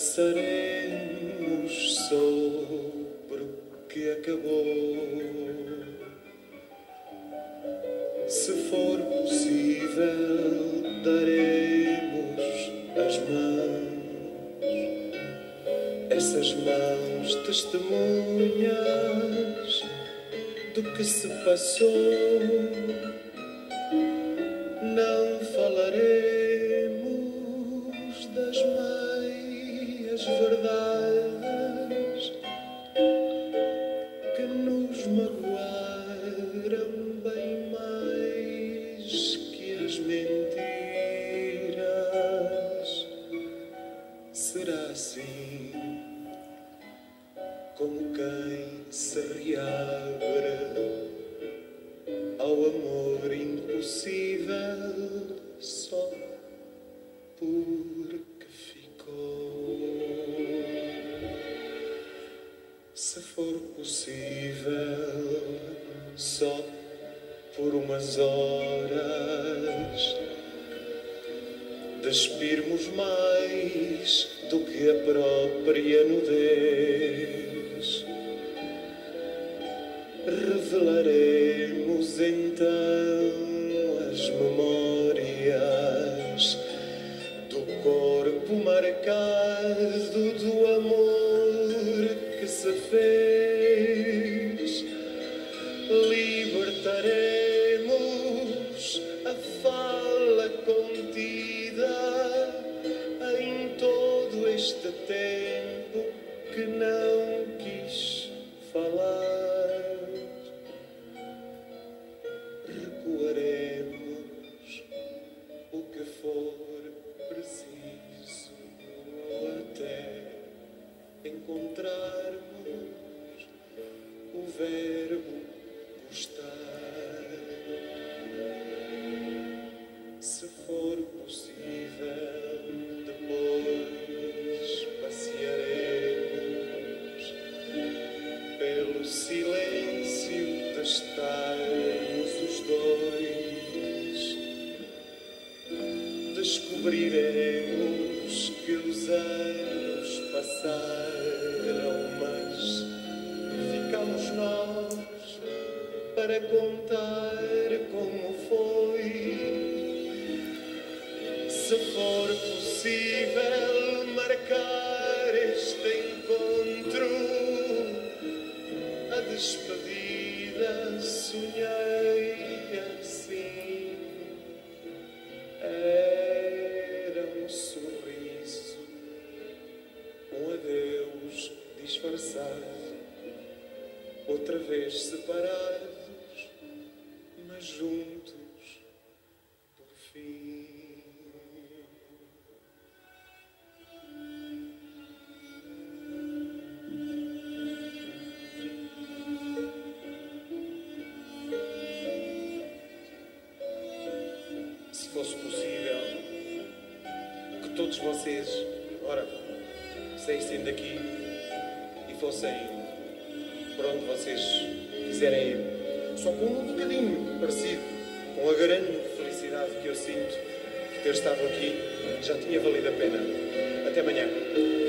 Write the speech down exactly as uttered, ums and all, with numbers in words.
Pensaremos sobre o que acabou. Se for possível, daremos as mãos. Essas mãos testemunhas do que se passou. Não falaremos das meias verdades que nos magoaram bem mais que as mentiras. Será assim como quem se reabre ao amor impossível só porque ficou. Se for possível, só por umas horas, despirmos mais do que a própria nudez. Revelaremos então as memórias do corpo marcado, do amor que se fez. Libertaremos a fala contida em todo este tempo que não quis falar. Recuaremos o que for preciso até encontrarmos o verbo gostar. Se for possível, depois passearemos pelo silêncio de estarmos os dois. Descobriremos que os anos passaram, mas ficamos nós para contar como foi. Se for possível marcar este encontro, a despedida sonhei assim. Era um sorriso, um adeus disfarçado, outra vez separados, mas juntos por fim. Se fosse possível que todos vocês agora saíssem daqui e fossem por onde vocês quiserem ir, só com um bocadinho parecido com a grande felicidade que eu sinto de ter estado aqui, já tinha valido a pena. Até amanhã.